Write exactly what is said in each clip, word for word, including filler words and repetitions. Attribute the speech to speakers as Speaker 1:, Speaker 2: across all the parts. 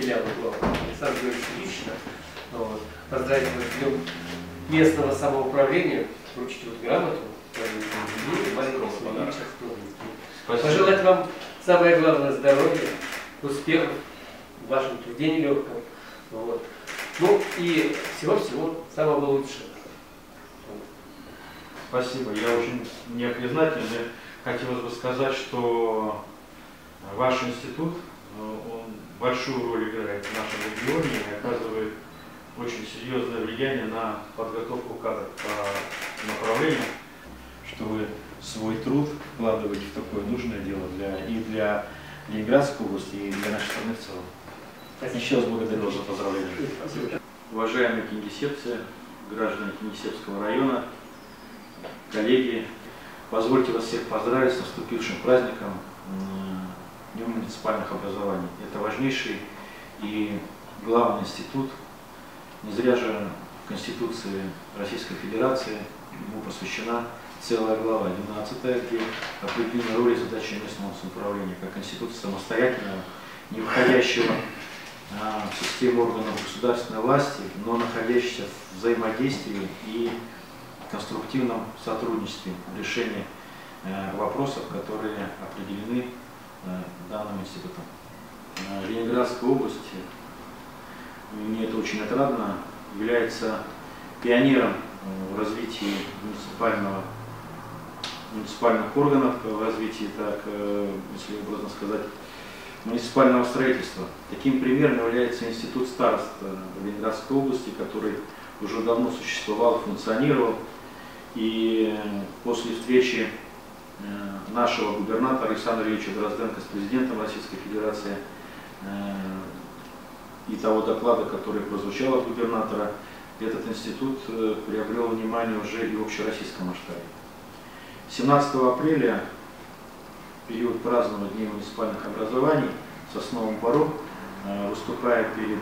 Speaker 1: филиала главного, Александр Григорьевич лично. Вот. Поздравить вас с днем местного самоуправления, вручить вот грамоту, маленького подарка. Пожелать вам самое главное здоровья, успехов в вашем труде нелегком. Вот. Ну и всего-всего самого лучшего.
Speaker 2: Спасибо. Я очень не признателен. Хотелось бы сказать, что ваш институт он большую роль играет в нашем регионе и оказывает очень серьезное влияние на подготовку кадров по направлению.
Speaker 3: Что вы свой труд вкладываете в такое нужное дело для, и для Ленинградской области, и для нашей страны в целом. Спасибо. Еще раз благодарю вас за поздравления.
Speaker 1: Спасибо.
Speaker 2: Уважаемые кингисеппцы, граждане Кингисеппского района, коллеги, позвольте вас всех поздравить с наступившим праздником Днем муниципальных образований. Это важнейший и главный институт. Не зря же в Конституции Российской Федерации ему посвящена целая глава, двенадцатая, где определены роли и задачи местного самоуправления, как института самостоятельного, не входящего в систему органов государственной власти, но находящийся в взаимодействии и конструктивном сотрудничестве в решении вопросов, которые определены данным институтом. Ленинградская область, мне это очень отрадно, является пионером в развитии муниципального, муниципальных органов, в развитии, так, если образно сказать, муниципального строительства. Таким примером является институт старост в Ленинградской области, который уже давно существовал, функционировал. И после встречи нашего губернатора Александра Ильича Дрозденко с президентом Российской Федерации и того доклада, который прозвучал от губернатора, этот институт приобрел внимание уже и в общероссийском масштабе. семнадцатого апреля, период празднования Дней муниципальных образований, в Сосновом Бору, выступая перед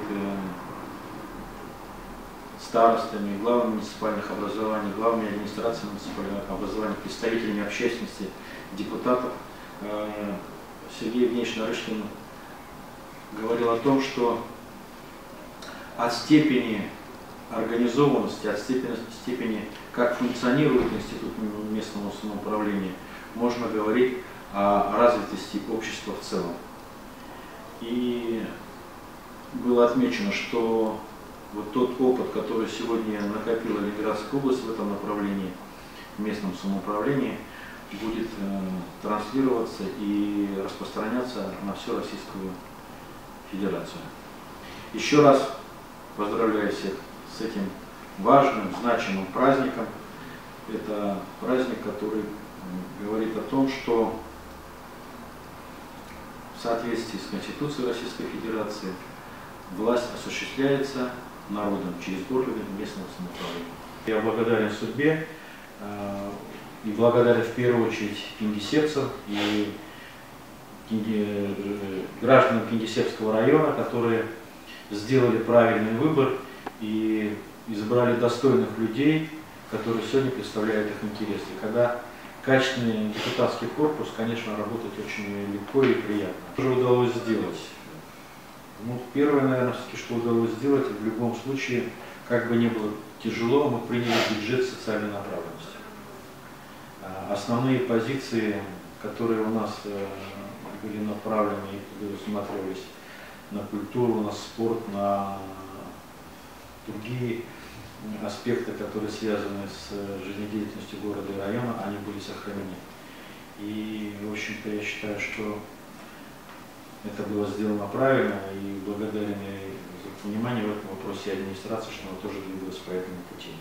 Speaker 2: старостами, главами муниципальных образований, главами администрации муниципальных образований, представителями общественности, депутатов, Сергей Евгеньевич Нарышкин говорил о том, что от степени организованности, от степени, степени, как функционирует институт местного самоуправления, можно говорить о развитости общества в целом. И было отмечено, что вот тот опыт, который сегодня накопила Ленинградская область в этом направлении, в местном самоуправлении, будет э, транслироваться и распространяться на всю Российскую Федерацию. Еще раз поздравляю всех с этим важным, значимым праздником. Это праздник, который говорит о том, что в соответствии с Конституцией Российской Федерации власть осуществляется народом через органы местного самоуправления. Я благодарен судьбе э, и благодарен в первую очередь кингисеппцам и кинги, гражданам Кингисеппского района, которые сделали правильный выбор и избрали достойных людей, которые сегодня представляют их интересы. Когда качественный депутатский корпус, конечно, работать очень легко и приятно. Что же удалось сделать? Ну, первое, наверное, что удалось сделать, в любом случае, как бы ни было тяжело, мы приняли бюджет социальной направленности. Основные позиции, которые у нас были направлены и предусматривались на культуру, на спорт, на другие аспекты, которые связаны с жизнедеятельностью города и района, они были сохранены. И, в общем-то, я считаю, что это было сделано правильно, и благодарен за внимание в этом вопросе администрации, что она тоже двигалась по этому пути.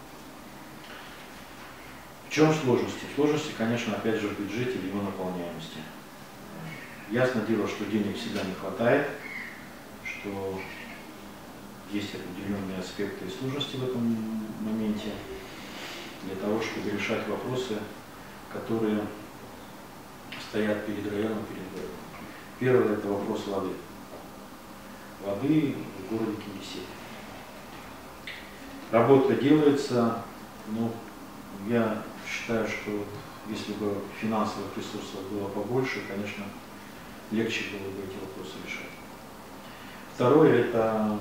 Speaker 2: В чем сложности? Сложности, конечно, опять же в бюджете и его наполняемости. Ясно дело, что денег всегда не хватает, что есть определенные аспекты и сложности в этом моменте для того, чтобы решать вопросы, которые стоят перед районом, перед городом. Первый – это вопрос воды. Воды в городе Кингисеппе. Работа делается, но я считаю, что если бы финансовых ресурсов было побольше, конечно, легче было бы эти вопросы решать.
Speaker 3: Второе, это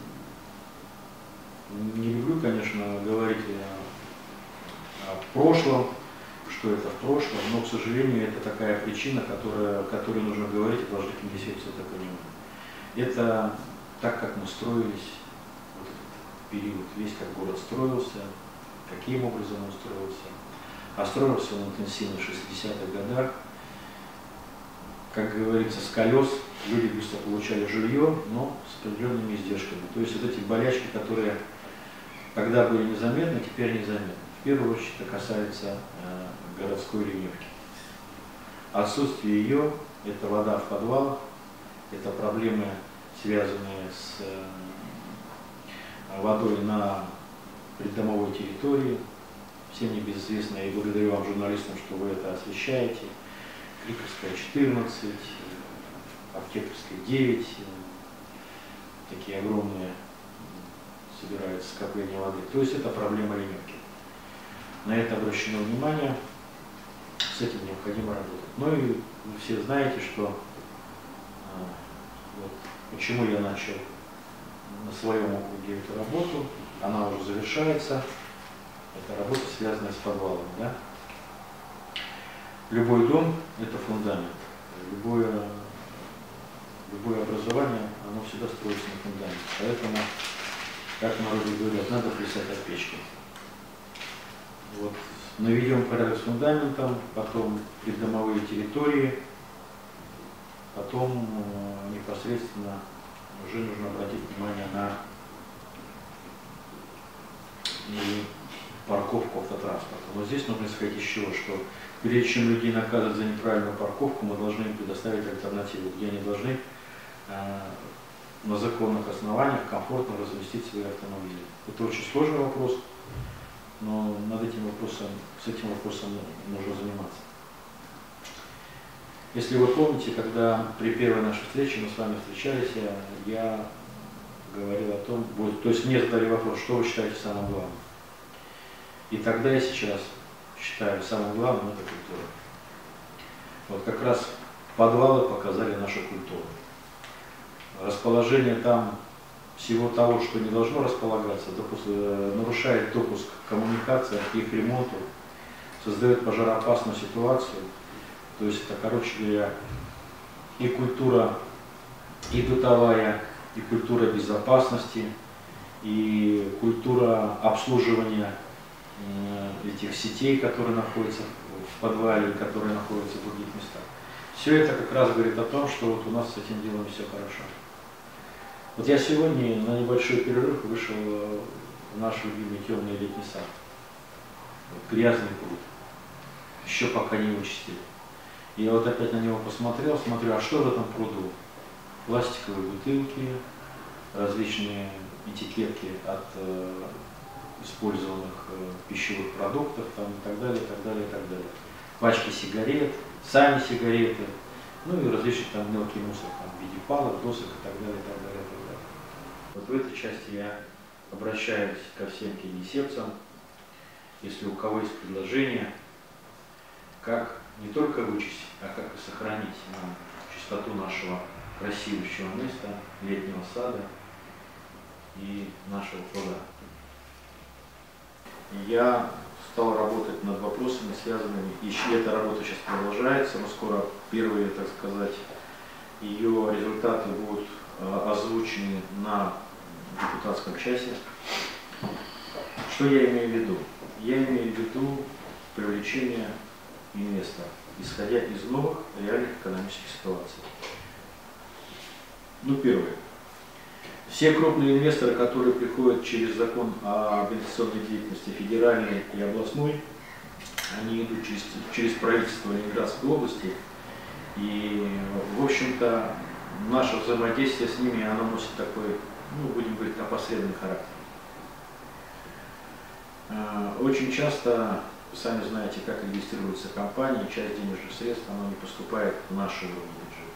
Speaker 3: не люблю, конечно, говорить о, о прошлом, что это в прошлом, но, к сожалению, это такая причина, которая, которую нужно говорить, и должны несется это понимать. Это так, как мы строились, вот этот период, весь как город строился, каким образом он строился. А строился он интенсивно в шестидесятых годах. Как говорится, с колес люди быстро получали жилье, но с определенными издержками. То есть вот эти болячки, которые когда были незаметны, теперь незаметны. В первую очередь это касается э, городской ливневки. Отсутствие ее – это вода в подвалах, это проблемы, связанные с э, водой на придомовой территории. Всем небезызвестно, и благодарю вам, журналистам, что вы это освещаете. Криковская четырнадцать, Аптекарская девять, такие огромные собираются скопления воды. То есть это проблема ливневки. На это обращено внимание, с этим необходимо работать. Ну и вы все знаете, что вот, почему я начал на своем округе эту работу, она уже завершается. Это работа, связанная с подвалом. Да? Любой дом – это фундамент. Любое, любое образование, оно всегда строится на фундаменте. Поэтому, как народу говорят, надо плясать от печки. Вот. Наведем порядок с фундаментом, потом придомовые территории, потом э, непосредственно уже нужно обратить внимание на и парковку автотранспорта. Но здесь нужно исходить из чего, что прежде чем людей наказывать за неправильную парковку, мы должны им предоставить альтернативу, где они должны э, на законных основаниях комфортно разместить свои автомобили. Это очень сложный вопрос, но над этим вопросом, с этим вопросом нужно заниматься. Если вы помните, когда при первой нашей встрече мы с вами встречались, я, я говорил о том, вот, то есть мне задали вопрос, что вы считаете самым главным. И тогда и сейчас считаю, самым главным это культура. Вот как раз подвалы показали нашу культуру. Расположение там всего того, что не должно располагаться, допуск, нарушает допуск к коммуникациям, к их ремонту, создает пожароопасную ситуацию. То есть это, короче говоря, и культура, и бытовая, и культура безопасности, и культура обслуживания этих сетей, которые находятся в подвале, которые находятся в других местах. Все это как раз говорит о том, что вот у нас с этим делом все хорошо. Вот я сегодня на небольшой перерыв вышел в наш любимый темный летний сад. Вот грязный пруд. Еще пока не вычистили. И я вот опять на него посмотрел, смотрю, а что в этом пруду? Пластиковые бутылки, различные этикетки от э, использованных э, пищевых продуктов там, и так далее, и так далее, и так далее. Пачки сигарет, сами сигареты, ну и различный там мелкий мусор там, в виде палок, досок и так далее, и так далее, и так далее. Вот в этой части я обращаюсь ко всем кенесепцам, если у кого есть предложение, как не только вычистить, а как и сохранить нам чистоту нашего красивого места, летнего сада и нашего пруда. Я стал работать над вопросами, связанными, и эта работа сейчас продолжается, но скоро первые, так сказать, ее результаты будут озвучены на депутатском часе. Что я имею в виду? Я имею в виду привлечение инвесторов, исходя из новых реальных экономических ситуаций. Ну, первое. Все крупные инвесторы, которые приходят через закон об инвестиционной деятельности федеральной и областной, они идут через, через правительство Ленинградской области. И, в общем-то, наше взаимодействие с ними, оно носит такой, ну, будем говорить, опосредованный характер. Очень часто, вы сами знаете, как регистрируется компания, часть денежных средств, она не поступает в наш уровень бюджета.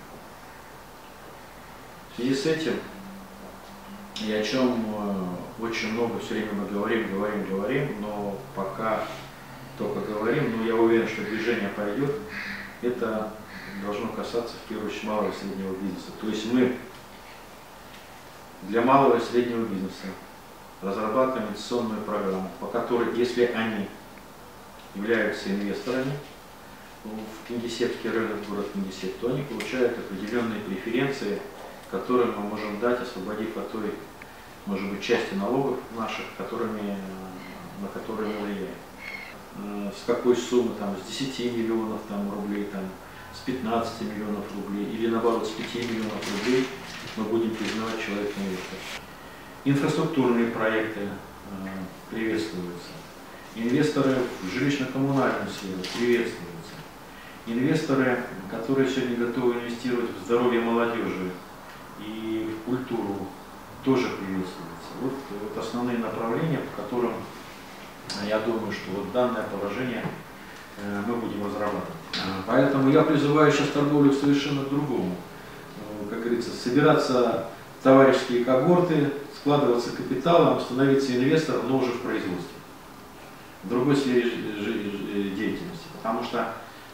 Speaker 3: В связи с этим, и о чем очень много все время мы говорим, говорим, говорим, но пока только говорим, но я уверен, что движение пойдет, это должно касаться в первую очередь малого и среднего бизнеса. То есть мы для малого и среднего бизнеса разрабатываем инвестиционную программу, по которой, если они являются инвесторами в Кингисеппский рынок, город Кингисепп, то они получают определенные преференции, которые мы можем дать, освободив от той, может быть, части налогов наших, которыми, на которые мы влияем. С какой суммы, там, с десяти миллионов там, рублей, там, с пятнадцати миллионов рублей, или наоборот с пяти миллионов рублей мы будем признавать человека инвестора. Инфраструктурные проекты э, приветствуются. Инвесторы в жилищно-коммунальную сферу приветствуются. Инвесторы, которые сегодня готовы инвестировать в здоровье молодежи и в культуру, тоже приветствуются. Вот, вот основные направления, по которым я думаю, что вот данное положение э, мы будем разрабатывать. Поэтому я призываю сейчас торговлю к совершенно другому. Как говорится, собираться товарищеские когорты, складываться капиталом, становиться инвестором, но уже в производстве, в другой сфере деятельности. Потому что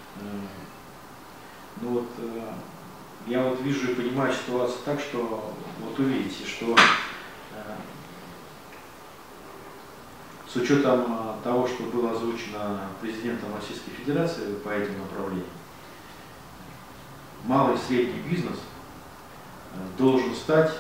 Speaker 3: ну вот, я вот вижу и понимаю ситуацию так, что вот увидите, что с учетом того, что было озвучено президентом Российской Федерации по этим направлениям, малый и средний бизнес должен стать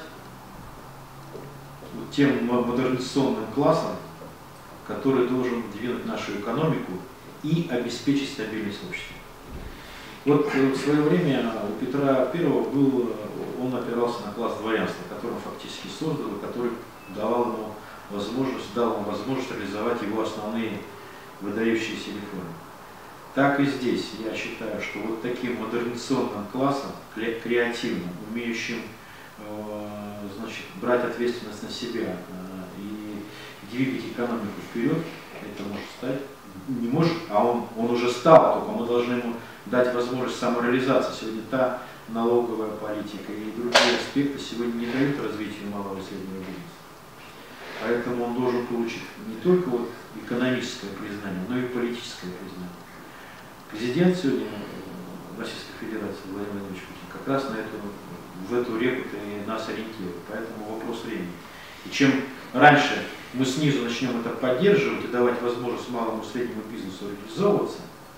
Speaker 3: тем модернизационным классом, который должен двинуть нашу экономику и обеспечить стабильность общества. Вот в свое время у Петра Первого был, он опирался на класс дворянства, который он фактически создал, и который давал ему возможность, дал ему возможность реализовать его основные выдающиеся реформы. Так и здесь я считаю, что вот таким модернизационным классом, креативным, умеющим э, значит, брать ответственность на себя э, и двигать экономику вперед, это может стать, не может, а он, он уже стал, только мы должны ему дать возможность самореализации. Сегодня та налоговая политика и другие аспекты сегодня не дают развитию малого и среднего бизнеса. Поэтому он должен получить не только вот экономическое признание, но и политическое признание. Президент сегодня Российской Федерации Владимир Владимирович Путин как раз на эту, в эту реку-то и нас ориентирует. Поэтому вопрос времени. И чем раньше мы снизу начнем это поддерживать и давать возможность малому и среднему бизнесу реализовываться,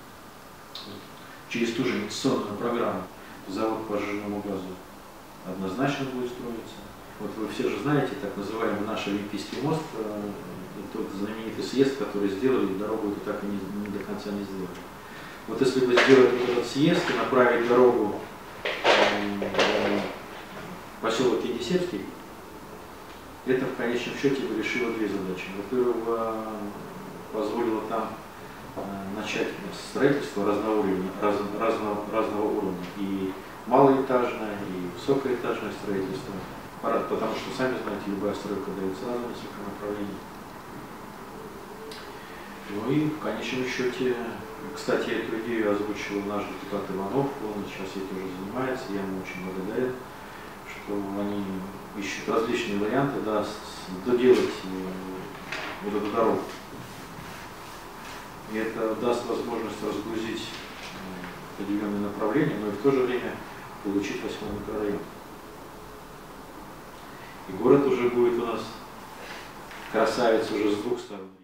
Speaker 3: через ту же инвестиционную программу завод по жирному газу однозначно будет строиться. Вот вы все же знаете, так называемый наш Олимпийский мост, тот знаменитый съезд, который сделали, дорогу эту так и не, не до конца не сделали. Вот если бы сделать вот этот съезд и направить дорогу в поселок Кингисеппский, это в конечном счете бы решило две задачи. Во-первых, позволило там начать строительство разного уровня, раз, разного, разного уровня, и малоэтажное, и высокоэтажное строительство, потому что, сами знаете, любая стройка дается сразу в несколько направлений. Ну и в конечном счете, кстати, эту идею озвучил наш депутат Иванов, он сейчас ей тоже занимается, я ему очень благодарен, что они ищут различные варианты, да, доделать вот эту дорогу. И это даст возможность разгрузить определенные направления, но и в то же время получить восьмой микрорайон. И город уже будет у нас красавец уже с двух сторон.